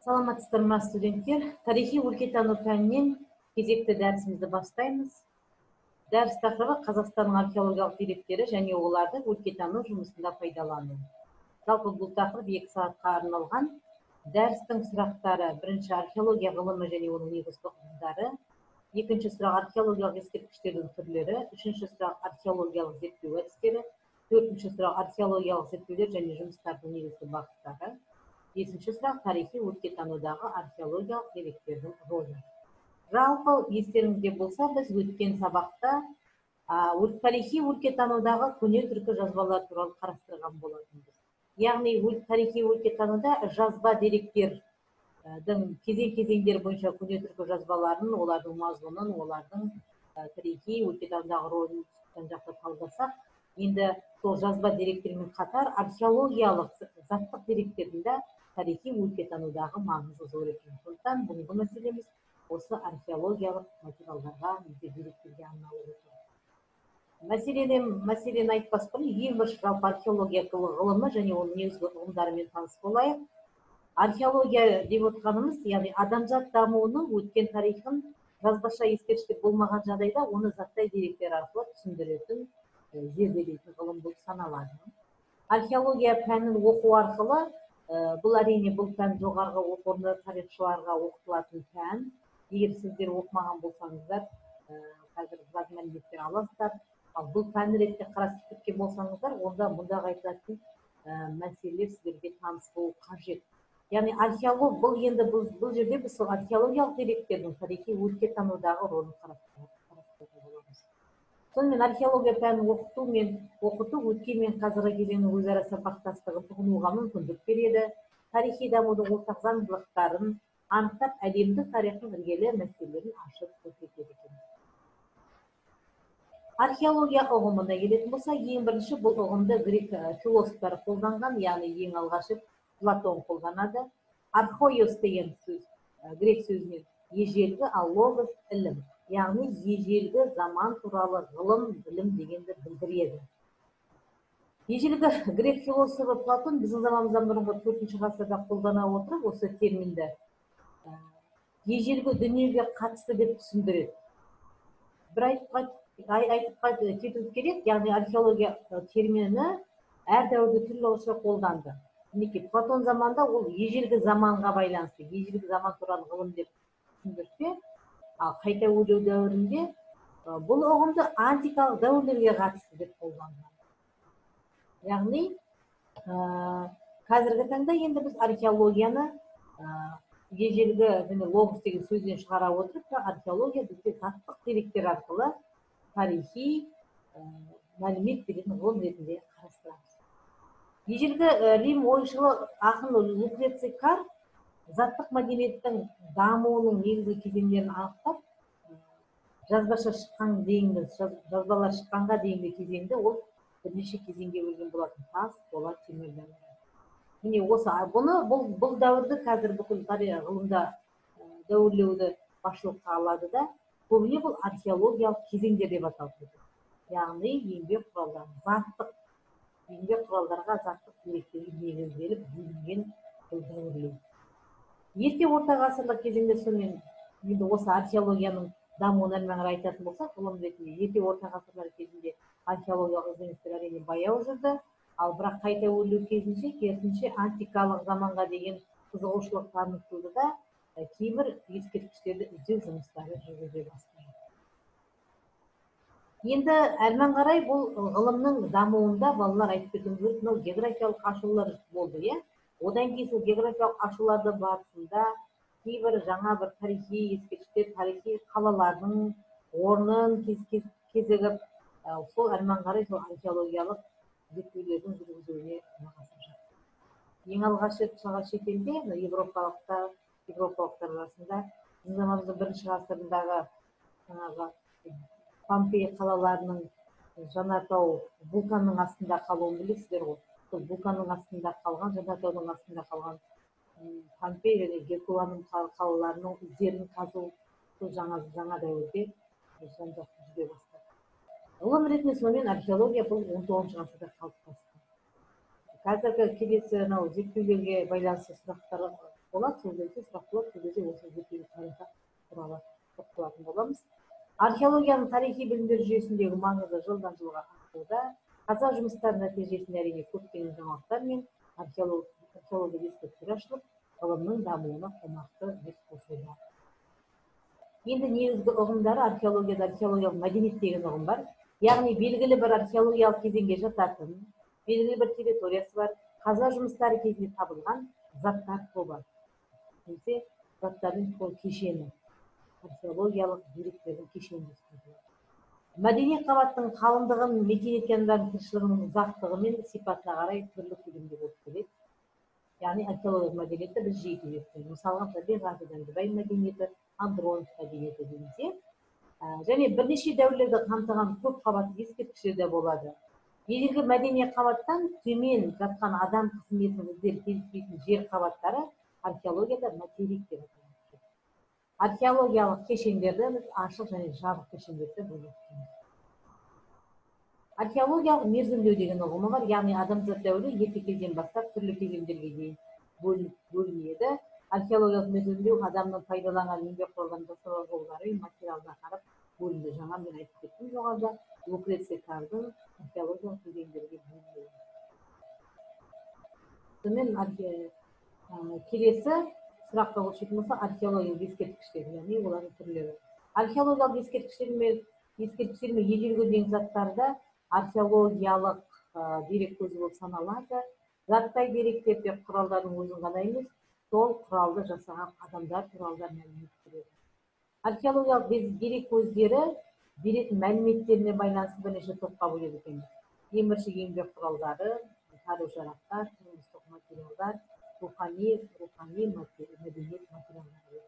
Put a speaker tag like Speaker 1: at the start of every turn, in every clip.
Speaker 1: Саламатсыздар ма, студенттер? Тарихи өлкетану пәнінен кезекті дәрісімізді бастаймыз. Дәріс тақырыбы Қазақстанның археологиялық деректері және оларды өлкетану жұмысында пайдалану. Жалпы бұл тақырып 2 сағатқа арналған. Дәрістің сұрақтары: бірінші, археология ғылымы және оның негізгі ұғымдары. Екінші сұрақ: археологиялық ескерткіштердің түрлері. Үшінші сұрақ: археологиялық зерттеу әдістері. Төртінші сұрақ: археологиялық зерттеулер және жұмыстардың негізгі бағыттары. Бесінші сұрақ: тарихи өлкетанудағы археологиялық деректердің ролі. Жалпы естеріңізде болса, біз өткен сабақта тарихи өлкетанудағы көне түркі жазбалар туралы қарастырған болатынбыз. Яғни тарихи өлкетануда жазба деректердің кезең-кезеңдер бойынша көне түркі жазбаларын, олардың мазмұнын, олардың тарихи өлкетанудағы ролін жан-жақты талдасақ, енді сол жазба деректермен қатар археологиялық заттық деректердің де тарихи өлкетанудағы маңызы зор екен. Сондықтан бүгінгі мәселеміз осы археологиялық материалдарға, деректерге арналып отыр. Мәселені айтпас бұрын ең бірінші жалпы археология ғылымы және оның негізгі ұғымдарымен таныс болайық. Археология деп отырғанымыз, яғни адамзат дамуының өткен тарихын жазбаша ескерткіштер болмаған жағдайда оны заттай деректер арқылы түсіндіретін, зерделейтін ғылым болып саналады. Археология пәнін оқу арқылы, бұл әрине бұл пән жоғарғы оқу орны тарихшыларға оқытылатын пән. Егер сіздер оқымаған болсаңыздар, қазір біраз мәліметтер аласыздар. Ал бұл пән ретінде қарастырып кеткен болсаңыздар, онда мұндағы айтылатын мәселелер сіздерге таныс болу қажет. Яғни бұл жерде біз археологиялық деректердің тарихи өлкетанудағы ролін қарастыруға боламыз. Сонымен археология пәнін оқыту өткен мен қазіргі кезеңнің өзара сабақтастығын ұғынуға мүмкіндік береді. Тарихи дамудың ортақ заңдылықтарын анықтап, әлемдік тарихтың іргелі мәселелерін ашып көрсетеді екен. Археология ұғымына келетін болса, ең бірінші бұл ұғымды грек философтары қолданған, яғни ең алғашқы Платон қолданады. Архоиос деген сөз грек сөзінен ежелгі, ал логос ілім, яғни ежелгі заман туралы ғылым, білім дегенді білдіреді. Ежелгі грек философы Платон біздің заманымыздан бұрынғы 4-ші ғасырда қолдана отырып, осы терминді ежелгі дүниеге қатысты деп түсіндіреді. Бір айтып кету керек, яғни археология термині әр дәуірде түрлі ауызша қолданды. Платон заманда ол ежелгі заманға байланысты, ежелгі заман туралы ғылым деп түсіндірсе, ал қайта өрлеу дәуірінде бұл ұғымды антикалық дәуірлерге қатысты деп қолданған. Яғни қазіргі таңда енді біз археологияны ежелгі логос деген сөзден шығара отырып, археология бізге заттық деректер арқылы тарихи мәлімет беретін ғылым ретінде қарастырамыз. Ежелгі Рим ойшылы ақын Лукреций Кар заттық мәдениеттің дамуының негізгі кезеңдерін анықтап, жазбалар шыққанға дейінгі кезеңді ол бірнеше кезеңге бөлген болатын: тас, қола, темір дәуірі. Міне осы бұл дәуірді қазір бүкіл тарих ғылымда дәуірлеуді басшылыққа алады да, көбіне бұл археологиялық кезеңдер деп аталып кетеді. Яғни еңбек құралдарға заттық деректерге негізделіп бөлінген бұл дәуірлеу. Ерте орта ғасырлық кезеңде сонымен енді осы археологияның дамуына қарай айтатын болсақ, ғылым ретінде ерте орта ғасырлар кезінде археологиялық ізденістер әрине баяу жүрді, ал бірақ қайта өрлеу кезінде керісінше антикалық заманға деген қызығушылық танытылды да, кейбір ескерткіштерді іздеу жұмыстары жүргізіле бастады. Енді әрмен қарай бұл ғылымның дамуында балалар айтып кетуіміз керек, мынау географиялық ашулар болды, одан кейін сол географиялық ашуларды барысында кейбір жаңа бір тарихи ескерткіштер, тарихи қалалардың орнын кезігіп, сол әрмен қарай сол археологиялық зерттеулердің жүргізуіне жалғасып жатыр. Ең алғаш шетелде европалықтар арасында заманымыздың 1-ші ғасырындағы Помпей қалаларының Жанартау вулканның астында қалуын білесіздер ғой. Сол вулканның астында қалған, Жанартаудың астында қалған Помпей және Геркуланум қалаларының іздерін қазу жаңа дәуірде жан-жақты жүре бастады. Ғылым ретінде сонымен археология бұл 19-шы ғасырда қалыптасты. Қазіргі келесі зерттеулерге байланысты сұрақтар болады, сол кезде сұрақ болады, сол кезде осы зерттеу тарихы туралы тоқталатын боламыз. Археологияның тарихи білімдер жүйесіндегі маңызы жылдан жылға артуда. Қаза жұмыстары нәтижесінде әрине көптеген жаңалықтар мен археология ескерткіштері ашылып, ғылымның дамуына қомақты үлес қосуда. Енді негізгі ұғымдары археологияда археологиялық мәдениет деген ұғым бар. Яғни белгілі бір археологиялық кезеңге жататын, белгілі бір территориясы бар, қаза жұмыстары кезінде табылған заттар тобы. Немесе заттардың кешені, археологиялық деректердің кешені. Мәдениет қабаттың қалыңдығын, мекен еткендердің тіршілігінің ұзақтығы мен сипатына қарай түрлі көлемде болып келеді. Яғни археологиялық мәдениетті біз жеке зерттейміз. Мысалға табиғатыдан Дубай мәдениеті, Андронов мәдениеті дейміз. Және бірнеше дәуірлерді қамтыған көп қабатты ескерткіштер де болады. Ежелгі мәдениет қабаттан төмен жатқан адам қызметінің іздері кездеспейтін жер қабаттары археологияда материк деп аталады. Археологиялық кешендерді біз ашық және жабық кешендерді бөлеміз. Археологиялық мерзімдеу деген ұғымы бар, яғни адамзат дәуірі ерте кезден бастап түрлі кезеңдерге дейін бөлінеді. Археологиялық мерзімдеу адамның пайдаланған еңбек құралдарын жасау жолдары мен материалына қарап бөлінді. Жаңа мен айтып кеттім жоғарыда, Лукреция Кардың археологиялық кезеңдерге бөлінуі. Сонымен келесі сұраққа көшетін болса, археологиялық ескерткіштер, яғни олардың түрлері. Археологиялық ескерткіштер мен ежелгі деген заттарда археологиялық дерек көзі болып саналады. Заттай деректерде құралдардың өзін ғана емес, сол құралды жасаған адамдар туралы мәлімет береді. Археологиялық дерек көздері беретін мәліметтеріне байланысты бірнеше топқа бөледі екен. Ең бірінші еңбек құралдары, қару-жарақтар, тұрмыстық материалдар, рухани мәдениет материалдары.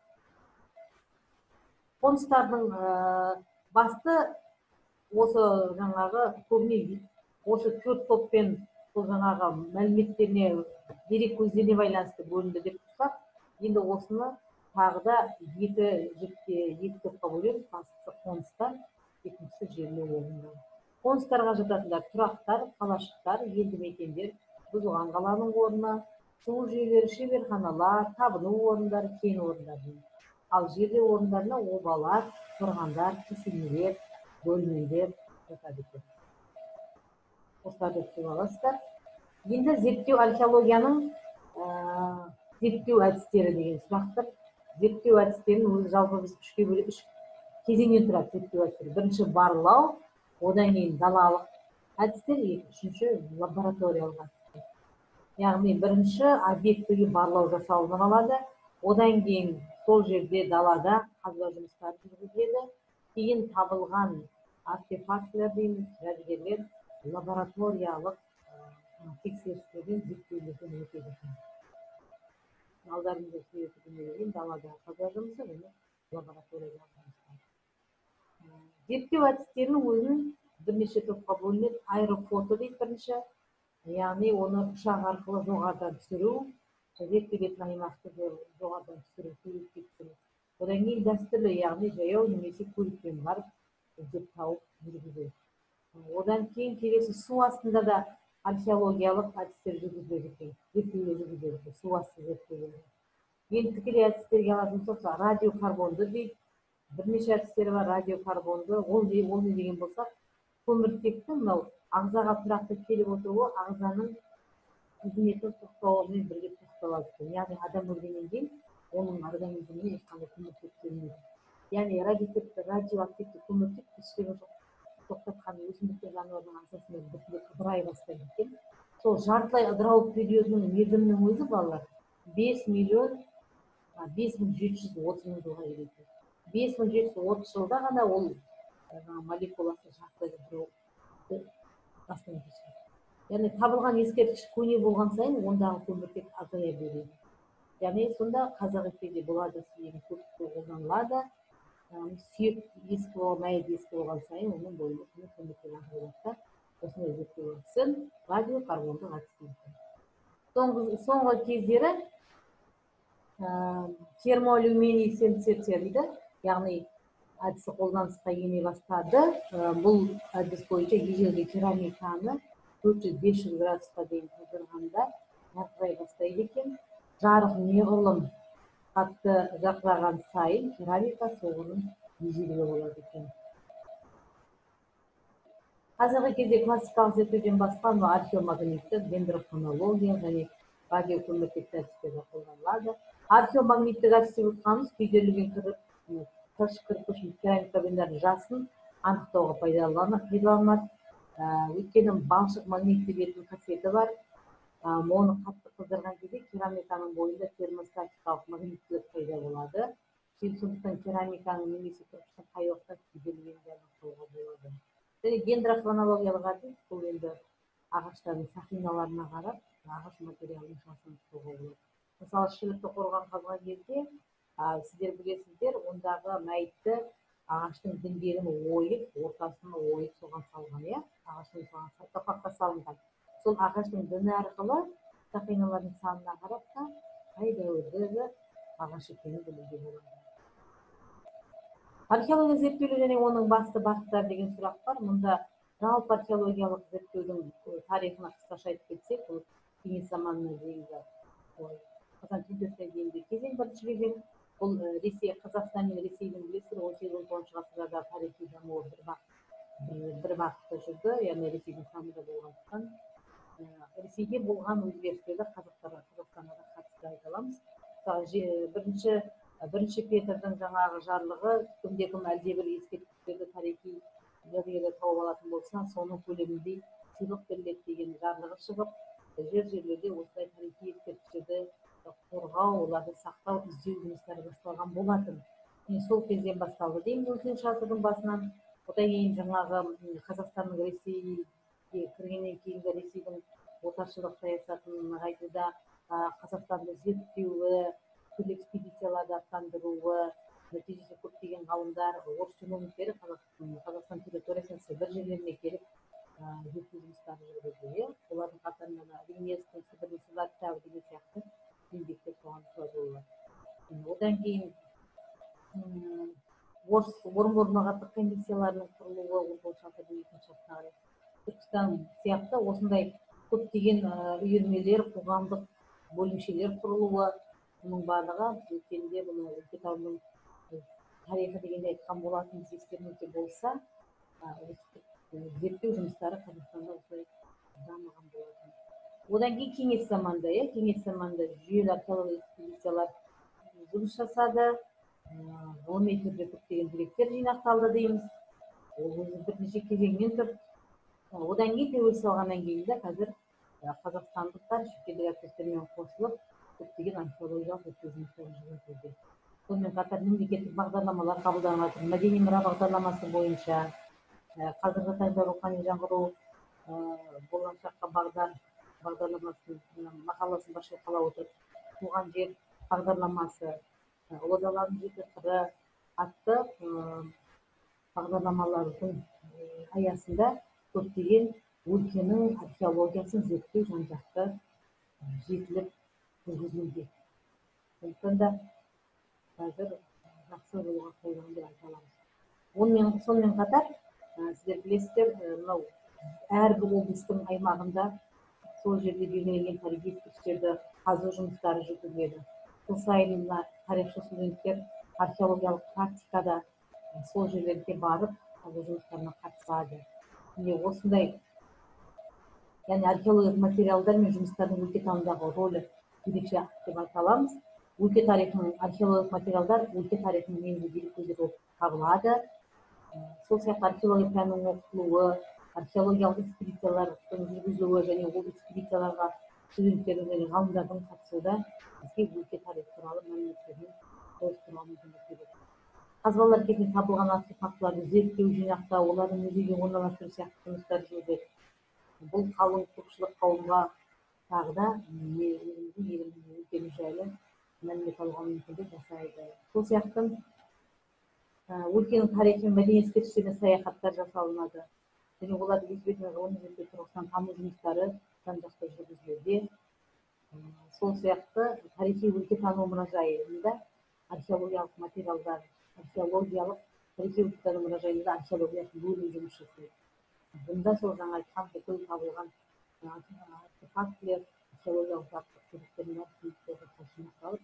Speaker 1: Қоныстардың басты осы жаңағы көбіне осы төрт топпен сол жаңағы мәліметтеріне, дерек көздеріне байланысты бөлінді деп тұрсақ, енді осыны тағы да екі топқа бөлеміз. Бастысы қоныстар, екіншісі жерлеу орындары. Қоныстарға жататындар тұрақтар, қалашықтар, елді мекендер, бұзылған қаланың орны, су жүйелері, шеберханалар, табыну орындары, кен орындары. Ал жерлеу орындарына обалар, қорғандар, кесенелер, бөлмелер жатады екен. Осыларды түсініп аласыздар. Енді зерттеу археологияның зерттеу әдістері деген сұрақтар. Зерттеу әдістерін өзі жалпы біз үш кезеңнен тұрады зерттеу әдістері. Бірінші барлау, одан кейін далалық әдістер, үшінші лабораториялық әдістер. Яғни бірінші объектіге барлау жасалынып алады, одан кейін сол жерде далада қазба жұмыстары жүргізіледі. Кейін табылған артефактілер дейміз, жәдігерлер лабораториялық тексерістерден зерттеулерден өтеді. Алдарында сөйлетілген далада қазба жұмысы және лабораториялық жұмыстар. Зерттеу әдістерінің өзін бірнеше топқа бөлінеді. Аэрофото дейді бірінші, яғни оны ұшақ арқылы жоғарыдан түсіру, зерттелетін аймақты жоғарыдан түсіру, суретке түсіру. Одан кейін дәстүрлі, яғни жаяу немесе көлікпен барып іздеп тауып жүргізу. Одан кейін келесі су астында да археологиялық әдістер жүргізіледі, зерттеулер жүргізіледі, су асты зерттеулері. Енді тікелей әдістерге алатын болсақ, радиокарбонды дейді, бірнеше әдістері бар радиокарбонды. Ол не деген болсақ, көміртектің мынау ағзаға тұрақты келіп отыруы ағзаның қызметін тоқтауымен бірге тоқталады. Яғни адам өлгеннен кейін оның организміне ешқандай көміртек келмейді. Яғни радиоактивті көміртек тіршілігін тоқтатқан өсімдіктер жануардың ағзасында біртіндеп ыдырай бастайды екен. Сол жартылай ыдырау периодының мерзімінің өзі балалар 5730 жылға келеді. 5730 жылда ғана ол молекуласы жартылай ыдырау бастан кешеді. Яғни табылған ескерткіш көне болған сайын ондағы көміртек азая береді. Яғни сонда қазақ тілінде бұл әдіс көп қолданылады. Сүйек ескі болған, мәйіт ескі болған сайын оның бойында көміртек азаяды. Осындай зерттеу әдісін радиокарбондық әдіс дейді. Соңғы кездері термоалюминесценция дейді, яғни әдісі қолданысқа ене бастады. Бұл әдіс бойынша ежелгі керамиканы 400-500 градусқа дейін қыздырғанда жарқырай бастайды екен. жарық неғұрлым қатты жарқыраған сайын керамика соғұрлым ежелгі болады екен. Қазіргі кезде классикалық зерттеуден басқа археомагниттік, дендрохронология және радиокөміртек әдістері қолданылады. Археомагниттік әдіс деп отырғанымыз күйдірілген таш кірпіш керамика бұйымдардың жасын анықтауға пайдаланады. Өйткені балшық магнитті бетін қасиеті бар. Оны қатты қыздырған кезде керамиканың бойында термостатикалық магниттілік пайда болады. Сондықтан керамиканың немесе кірпіштің қай уақытта күйдірілгенін анықтауға болады. Және дендрохронологиялық әдіс бұл енді ағаштардың сақиналарына қарап ағаш материалын жасанықтауға болады. Мысалы, шілікті қорған қазған кезде сіздер білесіздер, ондағы мәйітті ағаштың діңгегін ойып, ортасын ойып соған салған, ағаштың саркофагқа салынған. Сол ағаштың діні арқылы сақиналардың санына қарап та қай дәуірдегі ағаш екенін білуге болады. Археология зерттеулер және оның басты бағыттары деген сұрақ бар. Мұнда жалпы археологиялық зерттеудің тарихына қысқаша айтып кетсек, бұл кеңес заманына дейінгі Қазан төңкерісіне дейінгі кезең, бірінші кезең. Бұл Ресей, Қазақстан мен Ресейдің білесіздер 18-19 ғасырларда тарихи дамуы бір бағытта жүрді, яғни Ресейдің құрамында болғандықтан Ресейде болған өзгерістерді Қазақстанға да қатысты айта аламыз. Мысалы, бірінші Петрдің жаңағы жарлығы кімде-кім әлдебір ескерткіштерді тарихи жәдігерлер тауып алатын болса, соның көлемінде сыйлық беріледі деген жарлығы шығып, жерлерде осылай тарихи ескерткіштерді қорғау, оларды сақтау, іздеу жұмыстары басталған болатын. Сол кезден басталды дейміз 19 ғасырдың басынан. Одан кейін жаңағы Қазақстанның Ресейге кіргеннен кейінгі Ресейдің отаршылдық саясатын нығайтуда Қазақстанды зерттеуі, түрлі экспедицияларды аттандыруы, нәтижесінде көптеген ғалымдар, орыс чиновниктері Қазақстан территориясының Сібір жерлеріне келіп зерттеу жұмыстарын жүргізді. Олардың қатарында Ленинский Сібірдің сызба кітабы деген сияқты еңбектер соған куә болды. Одан кейін Орынбор-Ноғатты комиссияларының құрылуы 19 ғасырдың екінші жартысына Түркістан сияқты осындай көптеген үйірмелер, қоғамдық бөлімшелер құрылуы, бұның барлығы өткенде бұны өлкетанудың тарихы дегенде айтқан болатын, естеріңізде болса, зерттеу жұмыстары Қазақстанда осылай дамыған болатын. Одан кейін кеңес заманында жүйелі археологиялық экспедициялар жұмыс жасады, ғылыми түрде көптеген деректер жинақталды дейміз. Ол бірнеше кезеңнен тұр. Одан кейін тәуелсіз алғаннан кейін де қазір қазақстандықтар шетелдік әріптестермен қосылып көптеген археологиялық зерттеу жұмыстарын жүргізуде. Сонымен қатар мемлекеттік бағдарламалар қабылданып жатыр. Мәдени мұра бағдарламасы бойынша қазіргі таңда рухани жаңғыру болашаққа бағдар бағдарламасының мақаласын басшылыққа ала отырып, туған жер бағдарламасы, ұлы даланың жеті қыры атты бағдарламалардың аясында көптеген өлкенің археологиясын зерттеу жан-жақты жетіліп жүргізілуде. Сондықтан да қазір жақсы жолға қойылған деп айта аламыз. Сонымен қатар, сіздер білесіздер, мынау әрбір облыстың аймағында сол жерде белгіленген тарихи ескерткіштерді қазу жұмыстары жүргізіледі. Жыл сайын тарихшы студенттер археологиялық практикада сол жерлерге барып қазу жұмыстарына қатысады. Осындай, яғни археологиялық материалдар мен жұмыстардың өлкетанудағы рөлі ерекше деп айта аламыз. Өлке тарихының археологиялық материалдар өлке тарихының негізгі дерек көздері болып табылады. Сол сияқты археология пәнінің оқытылуы, археологиялық экспедициялардың жүргізілуі және ол экспедицияларға студенттердің және ғалымдардың қатысуында бізге өлке тарихы туралы мәліметтермен толықтыруға мүмкіндік береді. Қазбалар кезінде табылған артефактыларды зерттеу, жинақтау, олардың музейге орналастыру сияқты жұмыстар жүргізіледі. Бұл қалың көпшілік қауымға тағы да еліміздің өлкеміз жайлы мәлімет алуға мүмкіндік жасайды. Сол сияқты өлкенің тарихи мен мәдени ескерткіштеріне саяхаттар жасалынады. Және оларды өз бетімен ғылыми зерттеу тұрғысынан тану жұмыстары жан-жақты жүргізілуде. Сол сияқты тарихи өлкетану мұражайында археологиялық материалдар, тарихи өлкетану мұражайында археологиялық бөлім жұмыс жасайды. Бұнда сол жаңа айтқан бүкіл табылған артефактілер, археологиялық заттық деректердің бәрін жинақталып,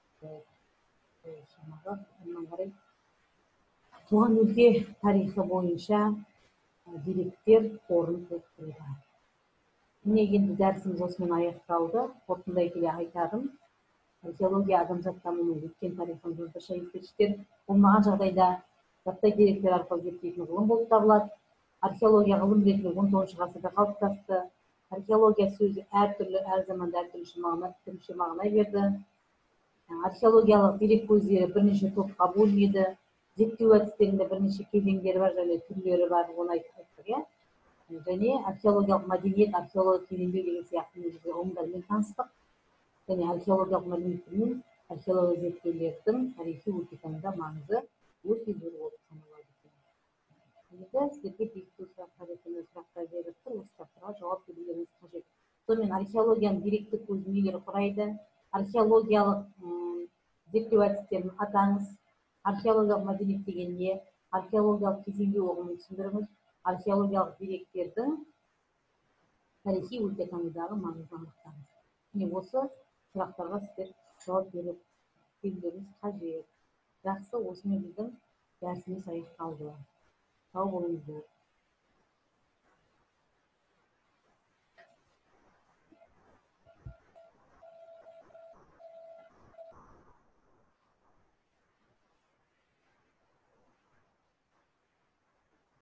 Speaker 1: шамаға онdan қарай туған өлке тарихы бойынша деректер қорын толықтыруда. Міне енді дәрісіміз осымен аяқталды. Қорытындылай келе айтарым, археология адамзаттануының өткен тарихын жазбаша ескерткіштер болмаған жағдайда заттай деректер арқылы зерттейтін ғылым болып табылады. Археология ғылым ретінде 19 ғасырда қалыптасты. Археология сөзі әртүрлі, әр заманда әртүрлі мағына берді. Археологиялық дерек көздері бірнеше топқа бөлінеді. Зерттеу әдістерінде бірнеше кезеңдері бар және түрлері бар, оны айттық, иә. Және археологиялық мәдениет, археологиялық тереңдеу деген сияқты негізгі ғылымдармен таныстық. Және археологиялық мәдениеттер мен археология зерттеулердің тарихи өлкетануда маңызы өте зор болып саналады екен. Енді сіздерге бекіту сұрақтар ретінде сұрақтар беріп тұр, осы сұрақтарға жауап берулеріңіз қажет. Сонымен археологияның деректік көзі нелер құрайды? Археологиялық зерттеу әдістерін атаңыз. Археологиялық мәдениет деген не? Археологиялық кезеңдеу ұғымын түсіндіріңіз. Археологиялық деректердің тарихи өлкетанудағы маңызын анықтаңыз. Міне осы сұрақтарға сіздер жауап берулеріңіз қажет. Жақсы, осымен біздің дәрісіміз аяқталды. Сау болыңыздар.